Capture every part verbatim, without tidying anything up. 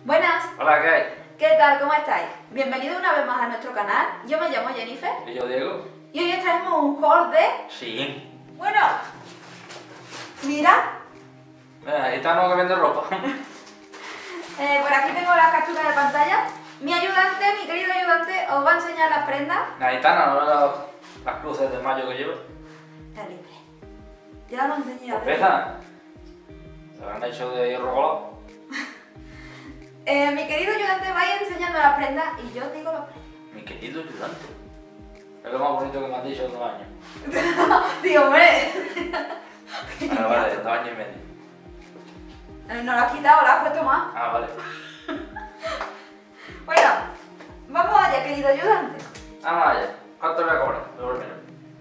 Buenas. Hola, ¿qué hay? ¿Qué tal? ¿Cómo estáis? Bienvenido una vez más a nuestro canal. Yo me llamo Jennifer. ¿Y yo, Diego? Y hoy os traemos un haul de... Sí. Bueno, mira. Mira, ahí estamos que vende ropa. Eh, por aquí tengo las capturas de pantalla. Mi ayudante, mi querido ayudante, os va a enseñar las prendas. La gitana, ¿no? Las, las cruces de mayo que lleva. Terrible. Ya lo enseñé a Pues pesa. Se han hecho de hierro colado. eh, Mi querido ayudante va a ir enseñando las prendas y yo os digo los precios. Mi querido ayudante. Es lo más bonito que me han dicho en dos años. Digo, hombre. Bueno, vale, dos años y medio. Eh, No lo has quitado, lo has puesto más. Ah, vale. Bueno, vamos allá, querido ayudante. Vamos allá. ¿Cuánto voy a cobrar? Lo primero.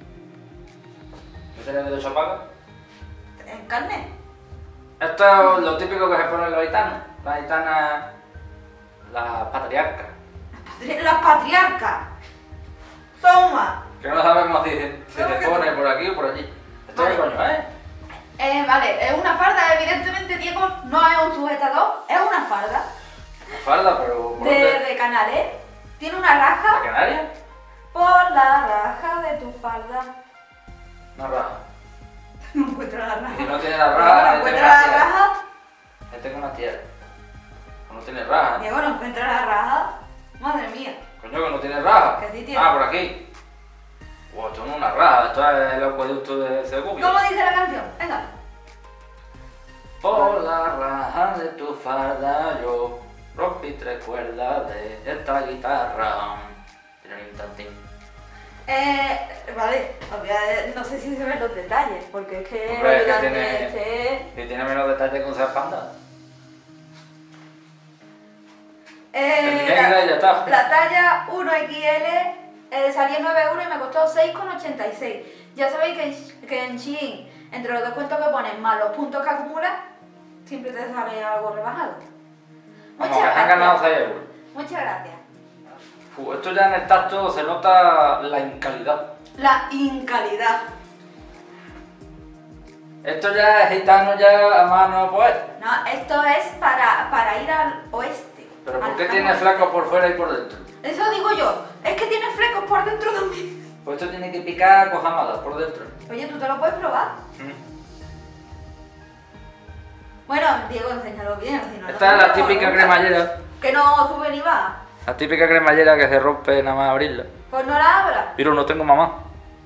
¿Me tenéis derecho a pagar? En carne. Esto es lo típico que se pone en los gitanos. La gitana... La patriarca. Las patriarcas. Toma. Que no sabemos si, si No, se que pone no. por aquí o por allí. Esto Vale. es coño, ¿eh? Eh, vale, es una farda, evidentemente Diego no es un sujetador, es una farda La falda, pero... ¿por de, dónde? de canales. Tiene una ¿La raja canaria? por la raja de tu farda. No raja. No encuentro la raja. Y si no tiene la Diego, raja, no ahí encuentro tengo una la tierra. raja. Ahí tengo una tierra. No tiene raja. Diego, no encuentro la raja. Madre mía. Coño, que no tiene raja. Que sí tiene. Ah, por aquí. Wow, esto no es una raja, esto es el acueducto de Segovia. ¿Cómo dice la canción? Venga. Por la raja de tu farda yo rompí tres cuerdas de esta guitarra. Tiene un tantín. Eh, vale, obvia- no sé si se ven los detalles, porque es que Hombre, es que ayudante tiene- este... Y tiene menos detalle que un Panda. Eh, El negra y ya está. La talla uno equis ele eh, salía nueve euros y me costó seis con ochenta y seis. Ya sabéis que, en- que en Shein, entre los descuentos que ponen más los puntos que acumulas, siempre te sale algo rebajado. Vamos, que han ganado seis euros. Muchas gracias. Fu, esto ya en el tacto se nota la incalidad. La incalidad. Esto ya es gitano ya a mano poder. No, esto es para, para ir al oeste. Pero ¿por al qué campo. tiene flacos por fuera y por dentro? Eso digo yo. Es que tiene flecos por dentro también. Pues esto tiene que picar cojamadas por dentro. Oye, ¿tú te lo puedes probar? Mm. Bueno, Diego, enséñalo bien. Si no, Esta no es te la lo típica nunca. cremallera. Que no sube ni baja. La típica cremallera que se rompe nada más abrirla. Pues no la abra. Pero no tengo mamá.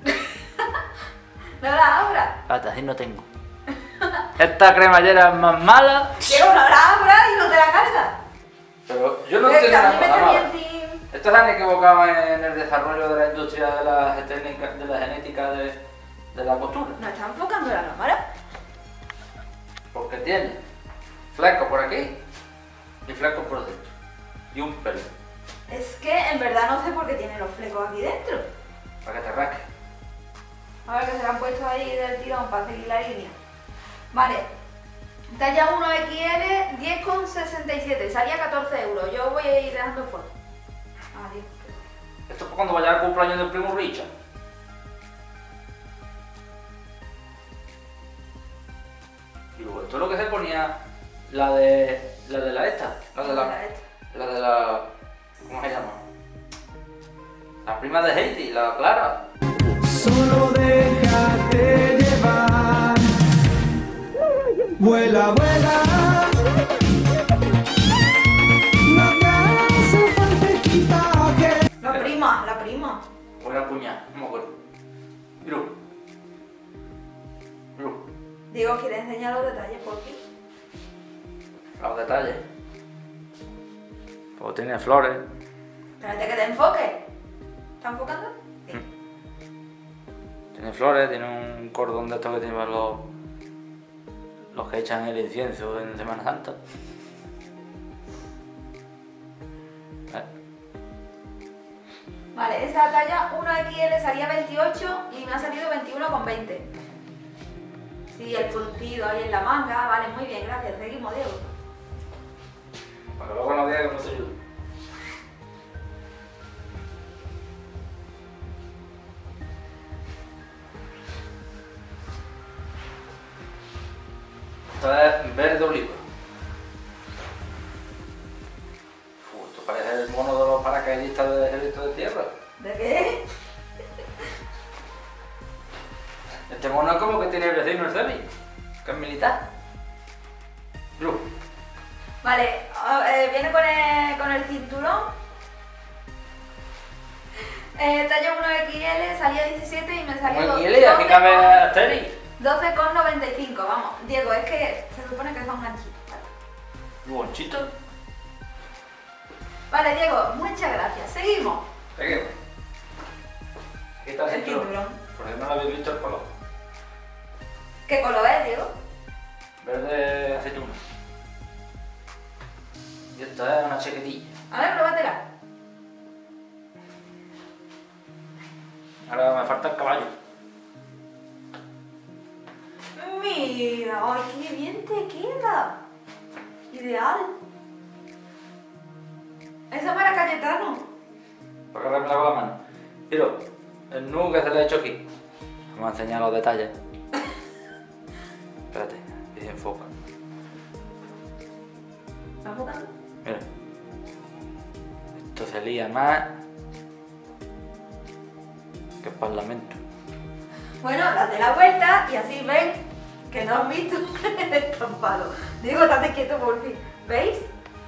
No la abra. Hasta así no tengo. Esta cremallera es más mala. Diego, no la abra y no te la carga. Pero yo no Es que tengo a mí me nada está mala. bien sin... Estos se han equivocado en el desarrollo de la industria de la, genética, de la genética de, de la costura. ¿No está enfocando la cámara? Porque tiene flecos por aquí y flecos por dentro. Y un pelo. Es que en verdad no sé por qué tiene los flecos aquí dentro. Para que te rasque. A ver, que se lo han puesto ahí del tirón para seguir la línea. Vale. Talla uno equis ele, diez con sesenta y siete. Salía catorce euros. Yo voy a ir dejando fotos. Adiós. Esto es cuando vaya al cumpleaños del primo Richard. Y luego, esto es lo que se ponía la de la de la esta, la de la, la de la, ¿cómo se llama? La prima de Heidi, la Clara. Solo déjate llevar. Vuela, vuela. No te hace falta equipaje. La prima, la prima. O era cuñada, no me acuerdo. Mira. Mira. Digo, ¿quieres enseñar los detalles por fin? Los detalles. Pues tiene flores. Espérate que te enfoque. ¿Está enfocando? Sí. Tiene flores, tiene un cordón de estos que tienen los, los que echan el incienso en Semana Santa. Vale. Vale, esa talla uno equis ele salía veintiocho y me ha salido veintiuno con veinte. Sí, el fruncido ahí en la manga. Vale, muy bien, gracias. Seguimos, Diego. Para que luego no diga que no te ayudo. Esto es verde oliva. el mono de los paracaidistas del ejército de tierra. ¿De qué? Este mono es como que tiene el vecino el Semi, que es militar. Blue. Vale, eh, viene con el, con el cinturón. Eh, talla uno equis ele, salía diecisiete y me salió Muy bien, aquí cabe Asteri. doce con noventa y cinco, vamos. Diego, es que se supone que son ganchitos. Vale. ¿Bonchito? Vale, Diego, muchas gracias. Seguimos. Seguimos. Aquí está el El cinturón. cinturón. Porque no lo habéis visto el color. ¿Qué color es, Diego? Verde aceituna. Y esta es una chaquetilla. A ver, pruébatela. Ahora me falta el caballo. Mira, ay, qué bien te queda. Ideal. Eso para Cayetano. Para agarrarme con la mano. Mira, el nudo que se le ha hecho aquí. Vamos a enseñar los detalles. Espérate, que se enfoca. ¿Está enfocando? Mira. Esto se lía más que el parlamento. Bueno, date la vuelta y así ven que no han visto el estampado. Diego, estate quieto por fin. ¿Veis?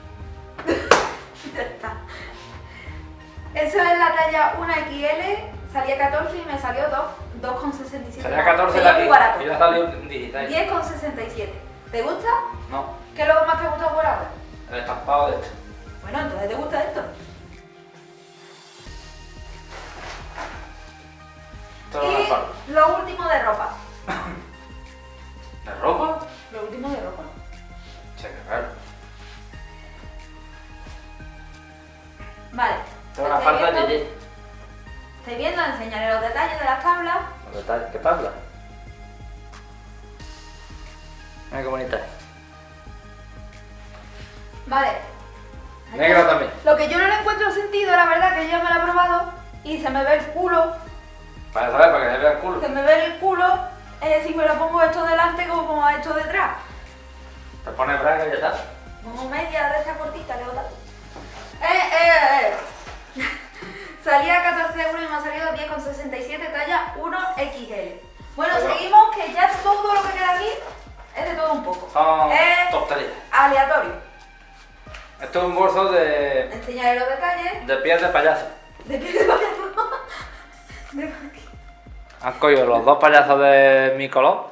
Ya está. Eso es la talla uno equis ele, salía catorce y me salió dos con sesenta y siete. Salía catorce Sería la muy aquí barato. y ya salió en dieciséis. diez con sesenta y siete. ¿Te gusta? No, ¿Qué es lo que más te ha gustado por ahora? el estampado de este. Bueno, entonces ¿te gusta esto? Esto no me falta. Y lo último de ropa. ¿De ropa? Lo último de ropa. Che, qué raro. Vale. Esto es una ¿Estáis falda viendo? de Yeye. Estoy viendo, enseñaré los detalles de las tablas. Los detalles, ¿qué tabla? Mira qué bonita es. Vale. Negra también. Lo que yo no le encuentro sentido, la verdad, que yo ya me lo he probado y se me ve el culo, Para saber, para que se vea el culo. se me ve el culo eh, si me lo pongo esto delante como esto detrás. Te pones braga y ya está. Como media de esta cortita, le botas. Eh, eh, eh. Salía catorce euros y me ha salido diez con sesenta y siete, talla uno equis ele. Bueno, Bueno. seguimos, que ya todo lo que queda aquí es de todo un poco. Son Es tonterías. aleatorio. Esto es un bolso de, Enseñaré los detalles. de pies de payaso. De pie de payaso. De aquí. Han cogido los dos payasos de mi color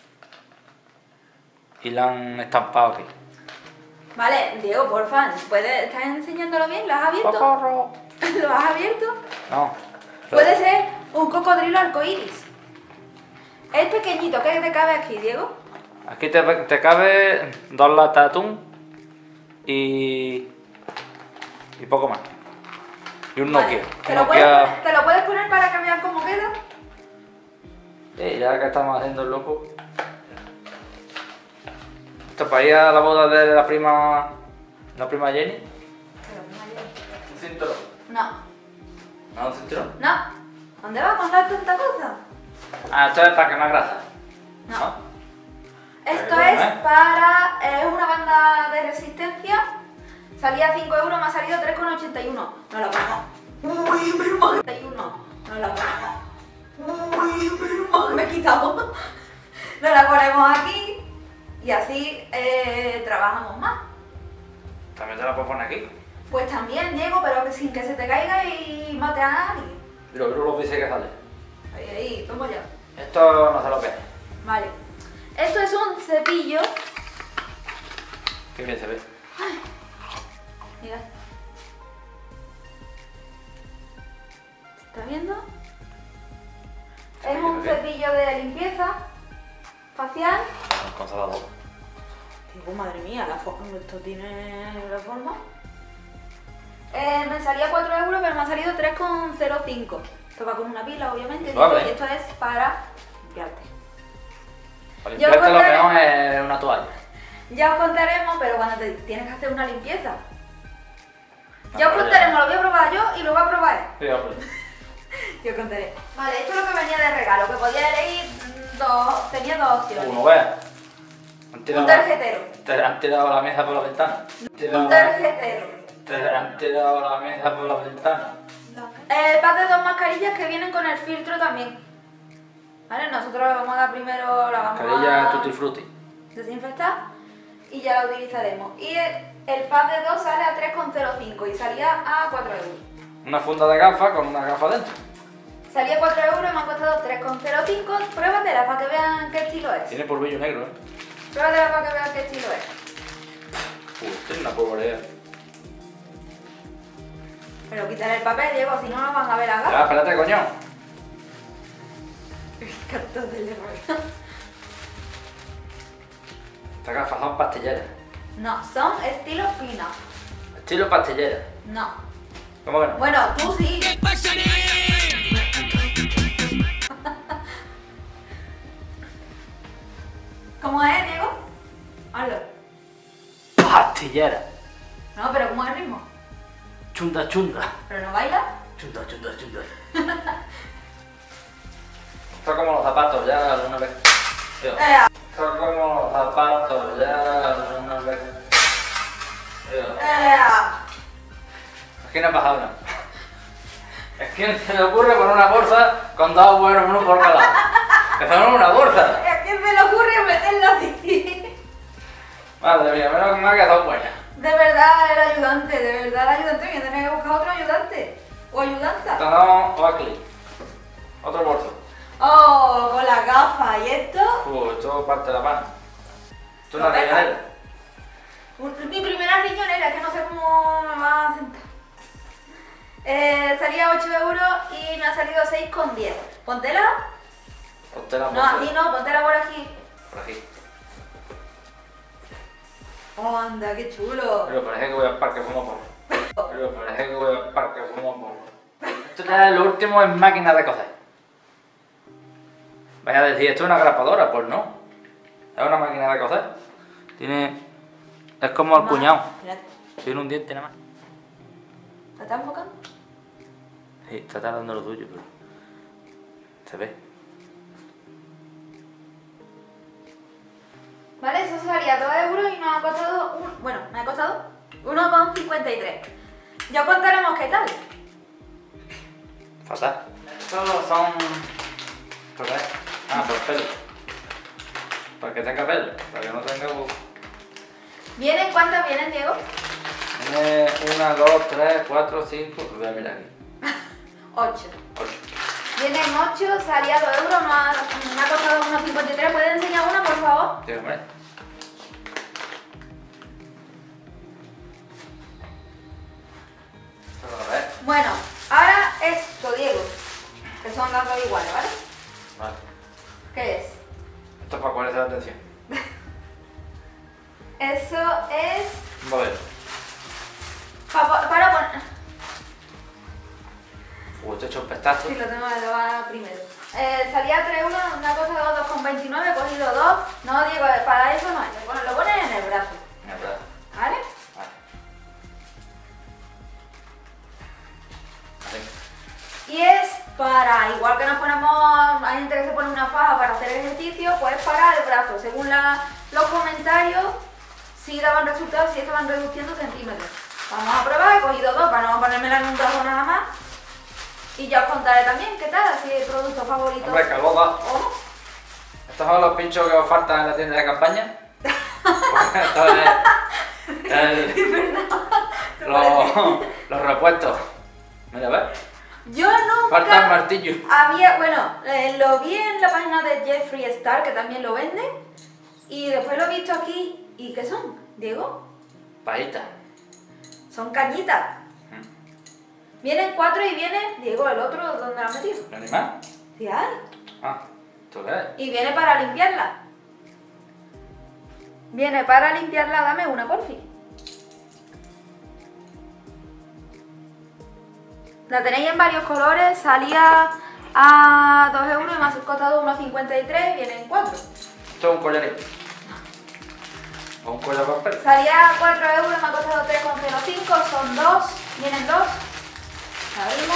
y la han estampado aquí. Vale, Diego, porfa, ¿puedes, ¿estás enseñándolo bien? ¿Lo has abierto? ¡Socorro! ¿Lo has abierto? No. Puede ser un cocodrilo arcoíris. Es pequeñito, ¿qué te cabe aquí, Diego? Aquí te, te cabe dos latas de atún y, y poco más. Y un Nokia. Vale, ¿Te, Un lo puedes Nokia- poner, ¿Te lo puedes poner para que vean cómo queda? Sí, ya que estamos haciendo el loco. Esto para ir a la boda de la prima. La prima Jenny. Pero, no, Un cinturón. No, ¿No un cinturón? no. ¿Dónde vas con dar tanta cosa? Ah, esto es para quemar grasa. No. Esto Pero, es ¿eh? para... Es una banda de resistencia. Salía cinco euros, me ha salido tres con ochenta y uno. No la pongo. Uy, mi hermano. ochenta y uno. No la pongo. Uy, mi hermano. Me he quitado. No la ponemos aquí. Y así eh, trabajamos más. También te la puedo poner aquí. Pues también, Diego, pero que sin que se te caiga y mate a nadie. Mira, mira los bices que sale. Ahí, ahí, toma ya. Esto no se lo ve. Vale. Esto es un cepillo. Qué bien se ve. Mira. ¿Se está viendo? Es Cepillo un de qué? cepillo de limpieza facial. Un consolador. Digo, madre mía, la forma, esto tiene la forma. Eh, me salía cuatro euros, pero me ha salido tres con cero cinco. Esto va con una pila, obviamente. Suave. Digo, y esto es para limpiarte. Para Yo limpiarte lo contaré- mejor es una toalla. Ya os contaremos, pero cuando te tienes que hacer una limpieza. No, Ya os pero contaremos, lo voy a probar yo y lo voy a probar él. Sí, hombre. Yo contaré. Vale, esto es lo que venía de regalo, que podía elegir mm, dos, tenía dos opciones. Uno, vea. Han tirado, Un tarjetero. te han tirado la mesa por la ventana. Han tirado, Un tarjetero. te Te han tirado la mesa por la ventana. El pack de dos mascarillas que vienen con el filtro también. ¿Vale? Nosotros le vamos a dar primero, la vamos Mascarilla a tutti frutti. desinfectar y ya la utilizaremos. Y el, el pack de dos sale a tres coma cero cinco y salía a cuatro euros. Una funda de gafas con una gafa dentro. Salía cuatro euros y me ha costado tres coma cero cinco. Pruébatela para que vean qué estilo es. Tiene polvillo negro, ¿eh? Pruébatela para que vean qué estilo es. Uy, tiene una polvorea. Pero quitar el papel, Diego, si no, no van a ver la Ya, gafa. espérate, coño. Cartón del error. Estas gafas son pastilleras. No, son estilo pina. Estilo pastillera. No. ¿Cómo que no? Bueno, tú sí. ¿Cómo es, Diego? Hazlo. Pastillera. No, pero ¿cómo es el ritmo? Chunda, chunda. ¿Pero no baila? Chunda, chunda, chunda. Esto es como los zapatos, ya alguna vez. Tío. Eh, Esto es como los zapatos, ya alguna vez. Tío. eh, Es que no ha pasado nada. Es que se le ocurre poner una bolsa con dos agujeros, uno por cada lado. Eso no es una bolsa. ¿A quién se le ocurre meterlo así? Madre mía, menos mal que son buenas. De verdad, el ayudante, de verdad, el ayudante. Voy a tener que buscar otro ayudante. O ayudanta. Tenemos Oakley. Otro bolso. Oh, con las gafas. ¿Y esto? Uh, esto parte de la mano. Esto es una Lo ves, riñonera. Un- Mi primera riñonera, que no sé cómo me va a sentar. Eh, salía ocho euros y me ha salido seis con diez. Póntela. Ponte la No, bolsa. aquí no, póntela por aquí. Por aquí. Oh, anda, qué chulo. Pero parece que voy al parque fumo porro. Pero parece que voy al parque fumo porro. Esto ya es lo último en máquina de coser. Vaya a decir, ¿esto es una grapadora? Pues no. Es una máquina de coser. Tiene... Es como el Más. cuñado. Espérate. Tiene un diente nada más. ¿Te estás enfocando? Sí, está tardando lo tuyo, pero... Se ve. Vale, eso salía dos euros y nos ha costado... Un... Bueno, me ha costado uno con cincuenta y tres. Ya contaremos qué tal. Fatal. Estos son... ¿Por qué? Ah, por pelo. Para que tenga pelo. Para que no tenga... ¿Vienen cuántas vienen, Diego? Tiene una, dos, tres, cuatro, cinco... Voy a mirar aquí. ocho. Ocho. Vienen ocho, salía dos euros, me ha, me ha costado uno cincuenta y tres. ¿Puedes enseñar una, por favor? Sí, hombre. A ver. Bueno, ahora esto, Diego. Que son las dos iguales, ¿vale? Vale. ¿Qué es? Esto es para ponerse la atención. Eso es... Un modelo. pa- pa- para poner... Uh, te he hecho un pestazo. Sí, lo tengo que lavar primero. Eh, salía tres euros, me ha costado dos con veintinueve, he cogido dos. No, Diego, para eso no hay. Lo pones, lo pones en el brazo, Mira, verdad. ¿vale? Vale. Vale. Y es para, igual que nos ponemos, hay gente que se pone una faja para hacer ejercicio, pues para el brazo. Según la- los comentarios, sí daban resultados, sí estaban reduciendo centímetros. Vamos a probar, he cogido dos para no ponérmela en un brazo nada más. Y ya os contaré también qué tal, así el producto favorito. Hombre, que luego... ¿Cómo? ¿Estos son los pinchos que os faltan en la tienda de campaña? Pues esto es... el- los, los repuestos. Mira, ¿ves? Yo nunca Falta el martillo. había, bueno, eh, lo vi en la página de Jeffree Star, que también lo vende, y después lo he visto aquí. ¿Y qué son, Diego? Pajita. Son cañitas. Vienen cuatro y viene, Diego, el otro, ¿dónde lo has metido? ¿Un animal? Sí hay. Ah, ¿esto qué es? Y viene para limpiarla. Viene para limpiarla, dame una, porfi. La tenéis en varios colores, salía a dos euros y me ha costado uno cincuenta y tres, vienen cuatro. Esto es un collarín. O un collar con pelo. Salía a cuatro euros, me ha costado tres con cero cinco, son dos, vienen dos. Abrimos.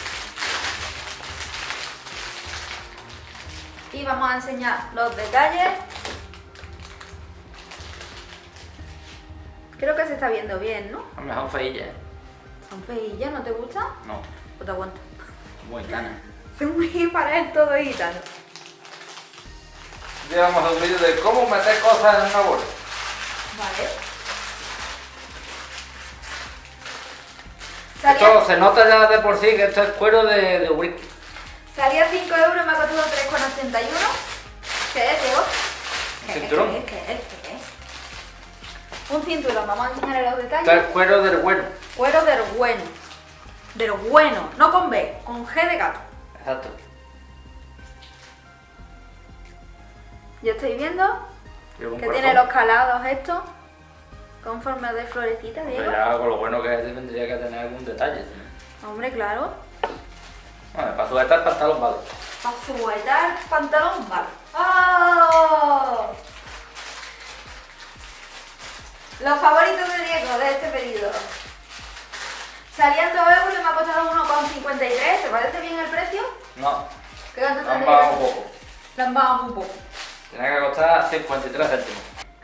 Y vamos a enseñar los detalles. Creo que se está viendo bien, ¿no? A lo mejor feilla. Son feillas, ¿no te gustan? No, Pues te aguanto. muy cana. Son muy para él todo gitano. Ya vamos a un vídeo de cómo meter cosas en una bolsa. Vale. Salía, Esto se nota ya de por sí que esto es cuero de, de whisky. salía cinco euros y me ha costado tres con ochenta y uno. ¿Qué es, Diego? Un ¿Qué es? cinturón. ¿Qué es? ¿Qué es? ¿Qué es? Un cinturón, vamos a enseñarle los Esto detalles. es cuero del bueno. Cuero del bueno. Del bueno, no con B, con G de gato. Exacto. Yo estoy viendo Lleva un que corazón. tiene los calados estos con forma de florecita, Hombre, Diego. ya con lo bueno que es, tendría que tener algún detalle. ¿Sí? Hombre, claro. Bueno, para sujetar el pantalón vale. Para sujetar pantalón, vale. ¡Oh! Los favoritos de Diego de este pedido. Salían dos euros y me ha costado uno con cincuenta y tres. ¿Te parece bien el precio? No, ¿Qué tanto lo han tendría? bajado un poco. Lo han bajado un poco. Tiene que costar cincuenta y tres céntimos.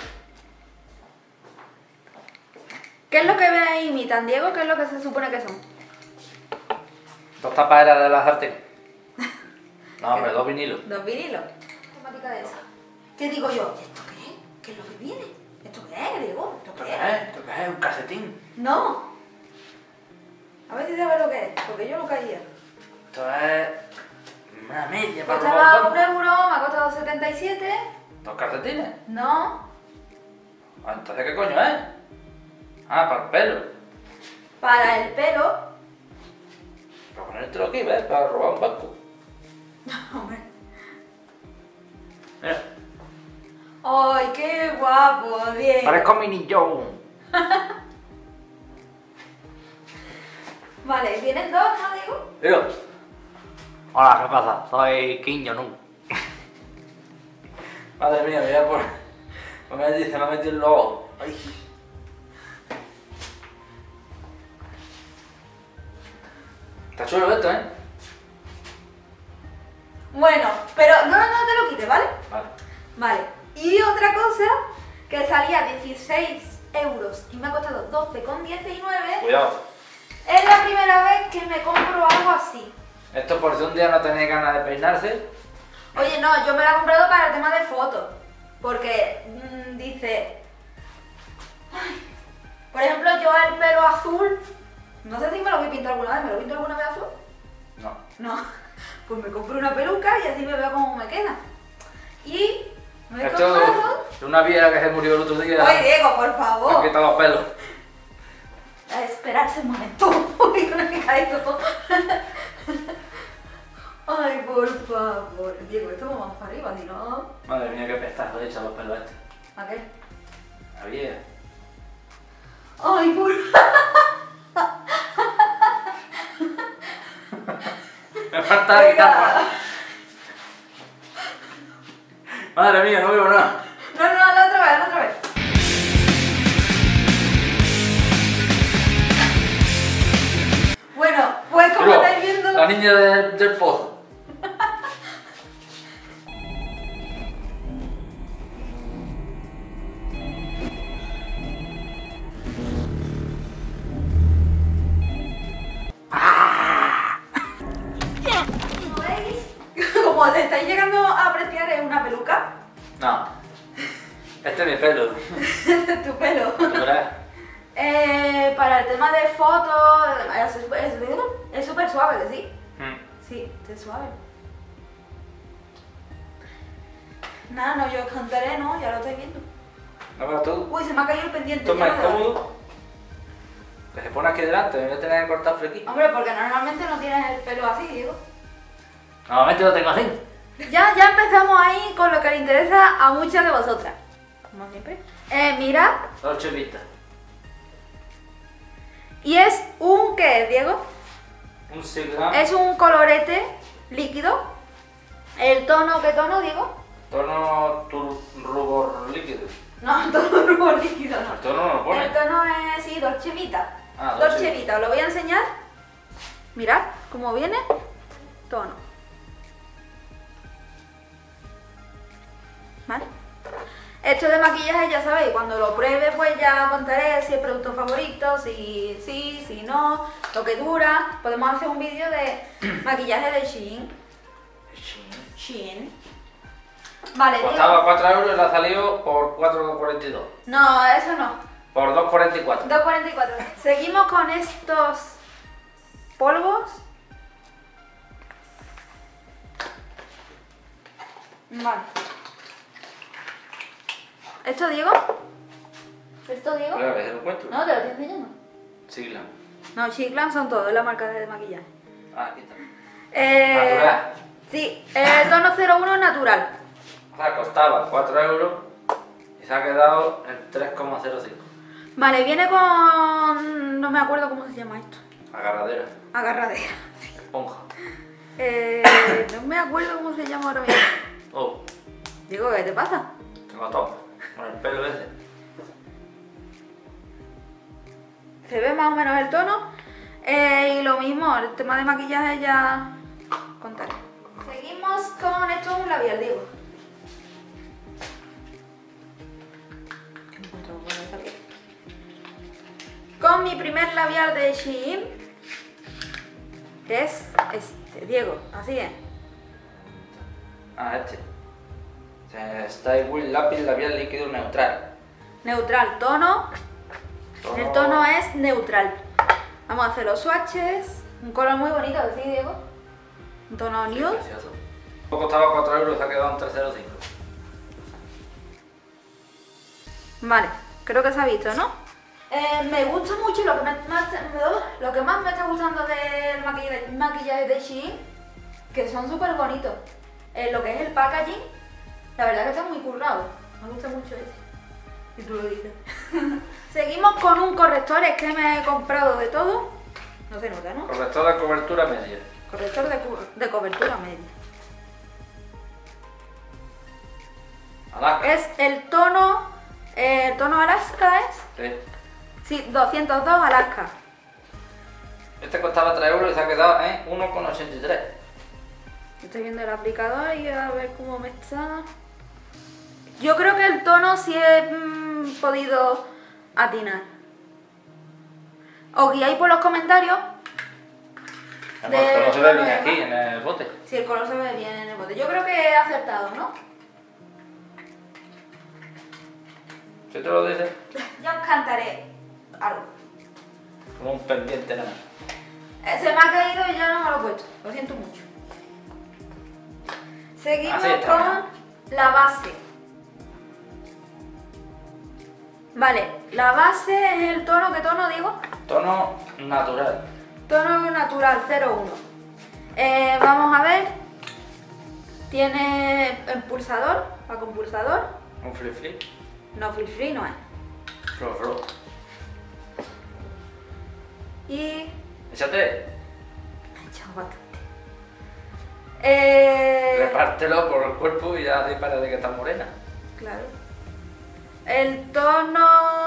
¿Qué es lo que me imitan, Diego? ¿Qué es lo que se supone que son? Dos tapaderas de las sartén. No, hombre, dos vinilos. Dos vinilos. Temática de esa. ¿Qué digo yo? ¿Esto qué es? ¿Qué es lo que viene? ¿Esto qué es, Diego? ¿Esto ¿Esto qué qué es? es? ¿Esto qué es? ¿Un calcetín? No. A ver si sabes lo que es, porque yo no caía. Esto es una media para Costaba robar un un banco. euro, me ha costado setenta y siete. ¿Dos calcetines? No. Ah, entonces, ¿qué coño es? Ah, para el pelo. Para el pelo. Para ponértelo aquí, ¿ves? Para robar un banco. Hombre. Mira, ¡Ay, qué guapo, Diego! parezco Mini Joe. Vale, vienen dos, ¿no, Diego? Digo. Hola, ¿qué pasa? Soy Kim Jong-un. Madre mía, mira por... Me dice, me ha metido el lobo. Ay. Está chulo esto, ¿eh? Bueno, pero no, no te lo quites, ¿vale? Vale. Vale. Y otra cosa que salía dieciséis euros y me ha costado doce con diecinueve. Cuidado. Es la primera vez que me compro algo así. Esto por si un día no tenéis ganas de peinarse. Oye, no, yo me la he comprado para el tema de fotos. Porque mmm, dice... Ay, por ejemplo, yo el pelo azul... No sé si me lo voy a pintar alguna vez. ¿Me lo pinto alguna vez azul? No. No. Pues me compro una peluca y así me veo cómo me queda. Y me he Esto comprado... es una vieja que se murió el otro día. Oye, Diego, por Me favor. ha quitado los pelos. A esperarse un momento. Uy, que no me caigo. Ay, por favor. Diego, esto va más para arriba, si no... Madre mía, qué pestazo he hecho los pelos estos. ¿A qué? La vieja. Ay, por... Me falta la Venga. guitarra. Madre mía, no veo nada. No, no, la otra vez, la otra vez. Bueno, pues como Pero, estáis viendo... la niña del, del pozo. Como veis, como te estáis llegando a apreciar, es una peluca. No. Este es mi pelo. Tu pelo. ¿Tú verás? Eh, para el tema de fotos, es es- es súper suave, ¿sí? Mm. Sí, es suave. Nada, no, yo cantaré, ¿no? Ya lo estáis viendo. No, pero tú. Uy, se me ha caído el pendiente. Esto es ya más lo veo. cómodo. Que se pone aquí delante, en vez de tener que cortar flequillo. Hombre, porque normalmente no tienes el pelo así, Diego. Normalmente lo tengo así. Ya, ya empezamos ahí con lo que le interesa a muchas de vosotras. Como siempre. Eh, mirad. Dolce Vita. Y es un, ¿qué es, Diego? Un sigla. Es un colorete líquido. ¿El tono qué tono, Diego? Tono tur- rubor líquido. No, tono rubor líquido no. El tono no lo pone. El tono es, sí, Dolce Vita. Ah, Dolce Dolce Vita, os lo voy a enseñar. Mirad cómo viene. Tono. ¿Vale? Esto de maquillaje ya sabéis, cuando lo pruebe pues ya contaré si es producto favorito, si sí, si no, lo que dura. Podemos hacer un vídeo de maquillaje de Shein. Shein. Shein. Vale, Costaba digo... cuatro euros y le ha salido por cuatro con cuarenta y dos. No, eso no. Por dos con cuarenta y cuatro. dos cuarenta y cuatro. Seguimos con estos polvos. Vale. ¿Esto Diego? ¿Esto Diego? Claro, que se lo encuentro. No, te lo estoy enseñando. Sigla. No, Chiclan son todos, es la marca de maquillaje. Ah, aquí está. Eh, Natural. Sí, el tono cero uno natural. O sea, costaba cuatro euros y se ha quedado en tres coma cero cinco. Vale, viene con... no me acuerdo cómo se llama esto. Agarradera. Agarradera. Esponja. Eh, no me acuerdo cómo se llama ahora mismo. Oh, Digo, ¿qué te pasa? tengo todo. Con el pelo ese. Se ve más o menos el tono. Eh, y lo mismo, el tema de maquillaje ya contaré. Seguimos con esto, un labial, digo. Con mi primer labial de Shein, que es este, Diego, así es. Ah, este. O sea, Style With lápiz labial líquido neutral. Neutral, tono. Tono- El tono es neutral. Vamos a hacer los swatches. Un color muy bonito, ¿sí, Diego? Un tono Sí, nude. precioso. Costaba cuatro euros y se ha quedado en tres coma cero cinco. Vale, creo que se ha visto, ¿no? Eh, me gusta mucho, lo que, me, más, lo que más me está gustando del maquillaje, maquillaje de Shein, que son súper bonitos. Eh, lo que es el packaging, la verdad que está muy currado. Me gusta mucho ese. Y tú lo dices. Seguimos con un corrector, es que me he comprado de todo. No se nota, ¿no? Corrector de cobertura media. Corrector de, cu- de cobertura media. Alaska. Es el tono, eh, el tono Alaska, ¿es? Sí. Sí, doscientos dos Alaska. Este costaba tres euros y se ha quedado en uno con ochenta y tres. Estoy viendo el aplicador y a ver cómo me está. Yo creo que el tono sí he mm, podido atinar. Os guiáis por los comentarios. Además, esto no se ve tono bien de aquí más. en el bote. Si el color se ve bien en el bote. Yo creo que he acertado, ¿no? Si te lo dices, Ya os cantaré algo. como un pendiente nada más. Eh, Se me ha caído y ya no me lo he puesto. Lo siento mucho. Seguimos Así está, con la base. Vale, la base es el tono, ¿qué tono digo? Tono natural. Tono natural cero uno. Eh, vamos a ver. Tiene el pulsador, para con pulsador. Un flip flip. No, free free no es. Flow flow. Y... Échate. me he echado bastante. Eh... Repártelo por el cuerpo y ya dispara de que está morena. Claro. El tono...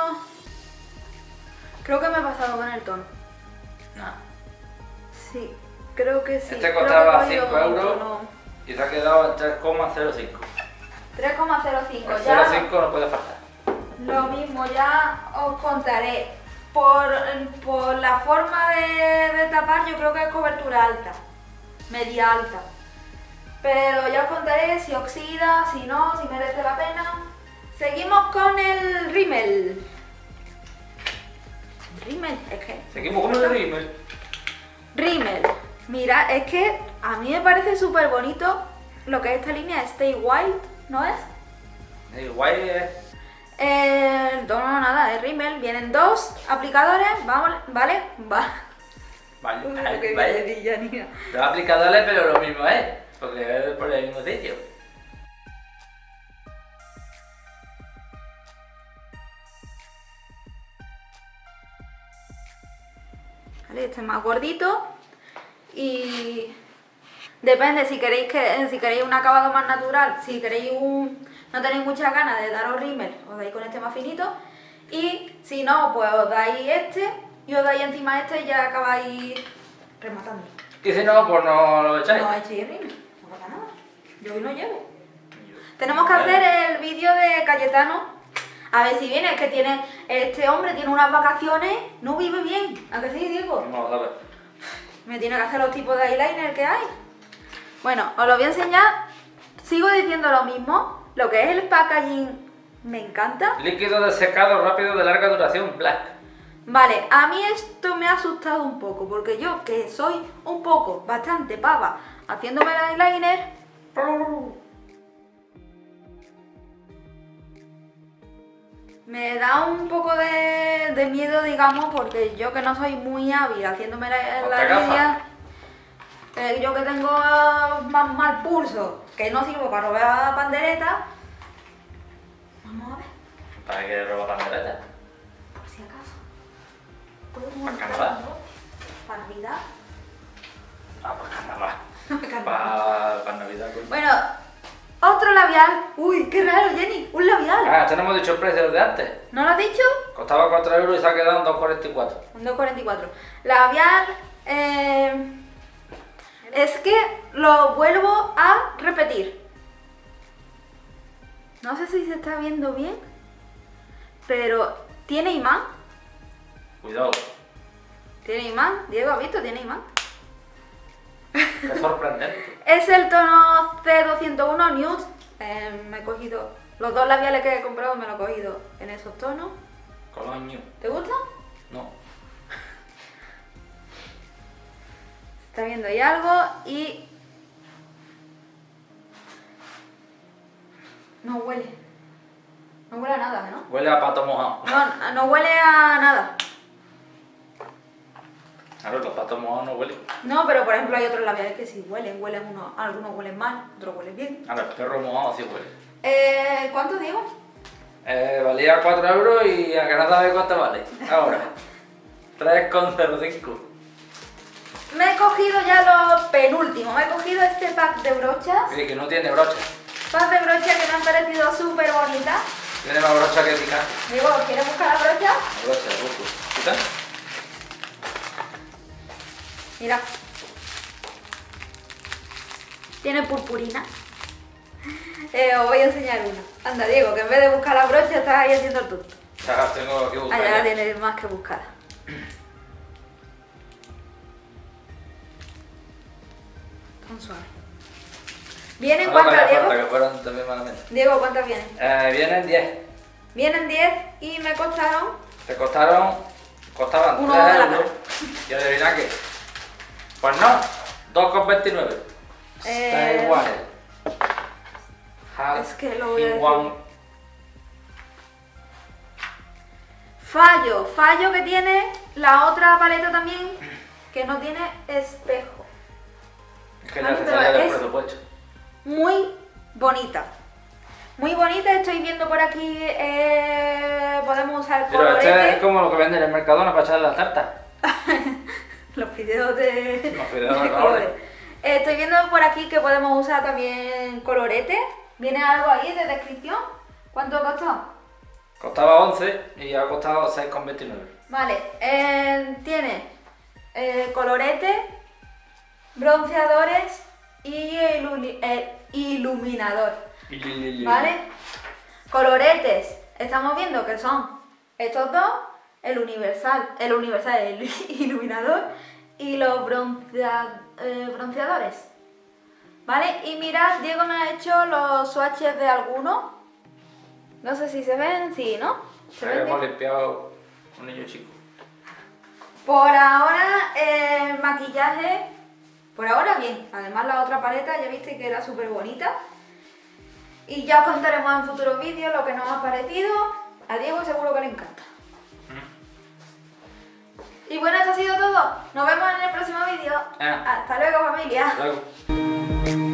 creo que me he pasado con el tono. No. Sí, creo que sí. Este Creo que costaba he cogido cinco un euros. tono Y se ha quedado en tres coma cero cinco. tres coma cero cinco. El cero Ya coma cinco no puede faltar. lo mismo, ya os contaré. Por, por la forma de, de tapar, yo creo que es cobertura alta. Media alta. Pero ya os contaré si oxida, si no, si merece la pena. Seguimos con el rímel. Rímel, es que... Seguimos con el rímel. Rímel. Mira, es que a mí me parece súper bonito lo que es esta línea Stay Wild, ¿no es? El guay es. Eh, El tono nada, es rímel. Vienen dos aplicadores, vamos, ¿vale? Va. Vale, Uy, vale, qué vale. villanilla, niña. Dos aplicadores, pero lo mismo es. Porque es por el mismo sitio. Vale, este es más gordito. Y depende si queréis que si queréis un acabado más natural, si queréis un no tenéis muchas ganas de daros rímel, os dais con este más finito. Y si no, pues os dais este y os dais encima este y ya acabáis rematando. Y si no, pues no lo echáis. No echéis rímel, no pasa nada. Yo hoy no llevo. Tenemos que Vale. hacer el vídeo de Cayetano. A ver si viene, es que tiene, este hombre tiene unas vacaciones, no vive bien. ¿A que sí, Diego? Vamos a ver. Me tiene que hacer los tipos de eyeliner que hay. Bueno, os lo voy a enseñar. Sigo diciendo lo mismo. Lo que es el packaging me encanta. Líquido de secado rápido de larga duración, Black. Vale, a mí esto me ha asustado un poco, porque yo que soy un poco, bastante pava, haciéndome el eyeliner, me da un poco de, de miedo, digamos, porque yo que no soy muy hábil haciéndome la, Ponte la gafas. línea, eh, yo que tengo más mal pulso, que no sirvo para robar panderetas, vamos a ver, ¿Para qué roba pandereta? por si acaso. Todo el ¿Para mundo carnaval? está- Para Navidad. Ah, para carnaval. Carnaval. Para, para Navidad. coño. Bueno, otro labial. Uy, qué raro, Jenny, un labial. Ah, tenemos dicho el precio de antes. ¿No lo has dicho? Costaba cuatro euros y se ha quedado en dos cuarenta y cuatro. Un dos cuarenta y cuatro. Labial, eh, es que lo vuelvo a repetir. No sé si se está viendo bien, pero tiene imán. Cuidado. Tiene imán. Diego, ¿has visto? Tiene imán. Qué sorprendente. Es el tono C doscientos uno Nude. Eh, me he cogido los dos labiales que he comprado, me los he cogido en esos tonos. Coloño. ¿Te gusta? No. Está viendo ahí algo y no huele. No huele a nada, ¿no? Huele a pato mojado. No, no huele a nada. Claro, los patos mojados no huelen. No, pero por ejemplo hay otros labiales que sí huelen. Huelen unos, algunos huelen mal, otros huelen bien. Ahora, el perro mojado sí huele. Eh, ¿Cuánto digo? Eh, valía cuatro euros y a que no sabes cuánto vale. Ahora. tres coma cero cinco. Me he cogido ya los penúltimos. Me he cogido este pack de brochas. Oye, que no tiene brocha. Pack de brochas que me han parecido súper bonitas. Tiene más brocha que picar. Digo, ¿quieres buscar la brocha? La brocha, busco. ¿Quita? Mira. Tiene purpurina. Eh, os voy a enseñar una. Anda, Diego, que en vez de buscar la brocha estás ahí haciendo el tonto. Ya tengo que buscar. Allá la ya. tienes más que buscar. Tan suave. ¿Vienen No, cuántas, vaya Diego? falta que fueron también malamente. Diego, ¿cuántas vienen? Eh, vienen diez. Vienen diez y me costaron Te costaron. Costaban Uno tres de la euros. Y adivina qué. Pues no, dos coma veintinueve. Está Eh, igual. Half es que lo voy a in decir. one. fallo. Fallo que tiene la otra paleta también, que no tiene espejo. Es que Ay, ya se pero sale del es- presupuesto. Muy bonita. Muy bonita, estoy viendo por aquí, eh, podemos usar Pero este colorete. es como lo que venden en el Mercadona para echarle la tarta. Los fideos de, Los fideos de de colores. colores. Eh, estoy viendo por aquí que podemos usar también colorete. ¿Viene algo ahí de descripción? ¿Cuánto costó? Costaba once y ha costado seis coma veintinueve. Vale, eh, tiene eh, colorete, bronceadores y iluni- eh, iluminador. ¿Vale? Coloretes, estamos viendo que son estos dos, el universal, el universal, el iluminador y los broncea- eh, bronceadores. ¿Vale? Y mirad, Diego me ha hecho los swatches de algunos. No sé si se ven, sí, ¿no? ¿Se ven Hemos bien? limpiado un niño chico. Por ahora, el maquillaje, por ahora bien. Además la otra paleta ya viste que era súper bonita. Y ya os contaremos en futuros vídeos lo que nos ha parecido. A Diego seguro que le encanta. Y bueno, esto ha sido todo. Nos vemos en el próximo vídeo. Ah. Hasta luego, familia. Luego.